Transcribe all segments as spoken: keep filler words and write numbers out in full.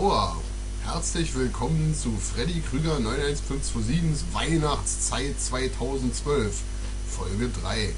Aua! Herzlich willkommen zu Freddy Krüger neun eins fünf zwei sieben Weihnachtszeit zweitausendzwölf, Folge drei.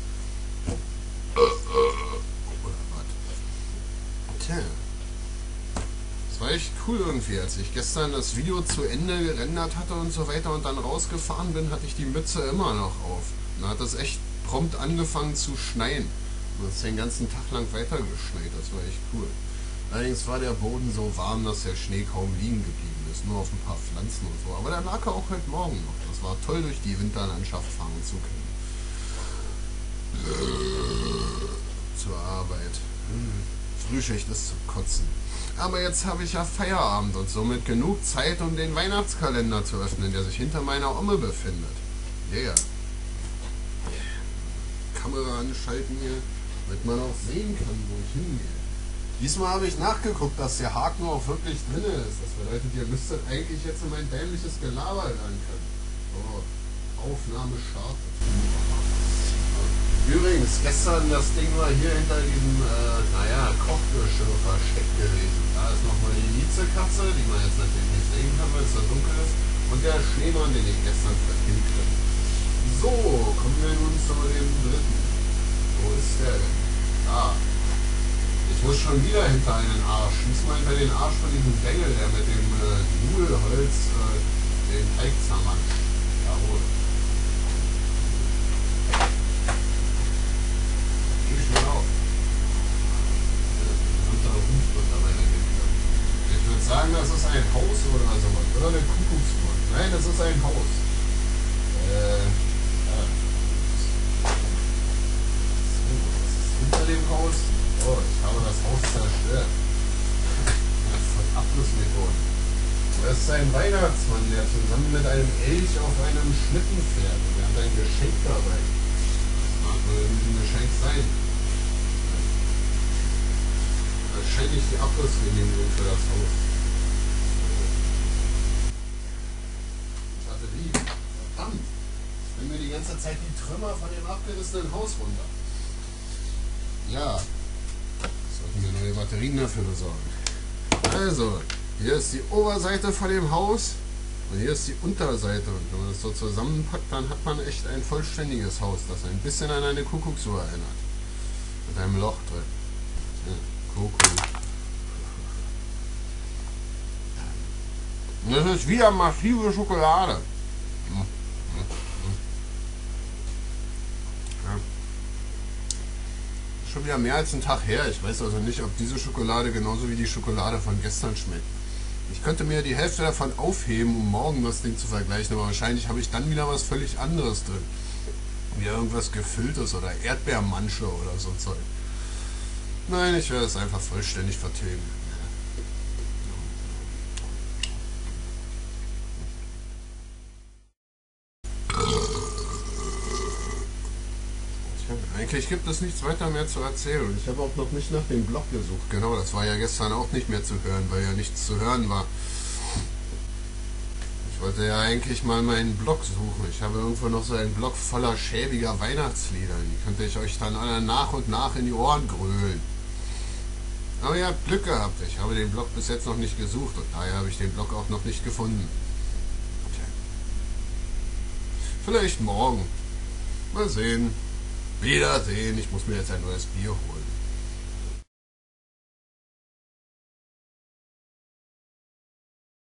Oder was? Tja. Das war echt cool irgendwie, als ich gestern das Video zu Ende gerendert hatte und so weiter und dann rausgefahren bin, hatte ich die Mütze immer noch auf. Dann hat das echt prompt angefangen zu schneien. Und es ist den ganzen Tag lang weiter geschneit, das war echt cool. Allerdings war der Boden so warm, dass der Schnee kaum liegen geblieben ist, nur auf ein paar Pflanzen und so. Aber der lag auch heute Morgen noch. Das war toll, durch die Winterlandschaft fahren zu können. Zur Arbeit. Frühschicht ist zu kotzen. Aber jetzt habe ich ja Feierabend und somit genug Zeit, um den Weihnachtskalender zu öffnen, der sich hinter meiner Omme befindet. Yeah. Kamera anschalten hier, damit man auch sehen kann, wo ich hingehe. Diesmal habe ich nachgeguckt, dass der Haken auch wirklich drin ist. Das bedeutet, ihr müsstet eigentlich jetzt in mein dämliches Gelaber hören können. So, Aufnahme startet. Übrigens, gestern das Ding war hier hinter diesem, äh, naja, Kochgeschirr versteckt gewesen. Da ist nochmal die Miezekatze, die man jetzt natürlich nicht sehen kann, weil es so dunkel ist. Und der Schneemann, den ich gestern verkillt habe. So, kommen wir nun zu dem dritten. Wo ist der denn? Da. Ich muss schon wieder hinter einen Arsch. Schieß mal hinter den Arsch von diesem Bengel, der mit dem äh, Nudelholz äh, den Teig zermanscht. Jawohl. Geh schnell auf. Ich würde sagen, das ist ein Haus oder sowas. Oder eine Kuckucksburg. Nein, das ist ein Haus. Äh, ja. So, was ist hinter dem Haus? Oh, ich habe das Haus zerstört. Ja, von Abrissmethoden. Das ist ein Weihnachtsmann, der zusammen mit einem Elch auf einem Schlitten fährt. Und er hat ein Geschenk dabei. Das mag wohl ein Geschenk sein. Wahrscheinlich die Abrissgenehmigung für das Haus. Batterie. Verdammt! Ich bin mir die ganze Zeit die Trümmer von dem abgerissenen Haus runter. Ja. Sollten wir neue Batterien dafür besorgen. Also, hier ist die Oberseite von dem Haus und hier ist die Unterseite. Und wenn man das so zusammenpackt, dann hat man echt ein vollständiges Haus, das ein bisschen an eine Kuckucksuhr erinnert. Mit einem Loch drin. Ja, Kuckuck. Das ist wieder massive Schokolade. Schon wieder mehr als einen Tag her. Ich weiß also nicht, ob diese Schokolade genauso wie die Schokolade von gestern schmeckt. Ich könnte mir die Hälfte davon aufheben, um morgen das Ding zu vergleichen, aber wahrscheinlich habe ich dann wieder was völlig anderes drin. Wie irgendwas Gefülltes oder Erdbeermansche oder so Zeug. Nein, ich werde es einfach vollständig vertilgen. Eigentlich gibt es nichts weiter mehr zu erzählen. Ich habe auch noch nicht nach dem Blog gesucht. Genau, das war ja gestern auch nicht mehr zu hören, weil ja nichts zu hören war. Ich wollte ja eigentlich mal meinen Blog suchen. Ich habe irgendwo noch so einen Blog voller schäbiger Weihnachtslieder. Die könnte ich euch dann alle nach und nach in die Ohren grölen. Aber ihr habt Glück gehabt. Ich habe den Blog bis jetzt noch nicht gesucht und daher habe ich den Blog auch noch nicht gefunden. Tja. Vielleicht morgen. Mal sehen. Wiedersehen, ich muss mir jetzt ein neues Bier holen.